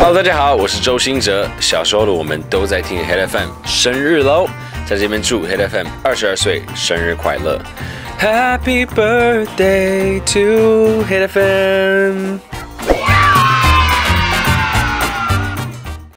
Hello， 大家好，我是周兴哲。小时候的我们都在听 Hit FM， 生日喽！在这边祝 Hit FM 22岁生日快乐 ，Happy birthday to Hit FM。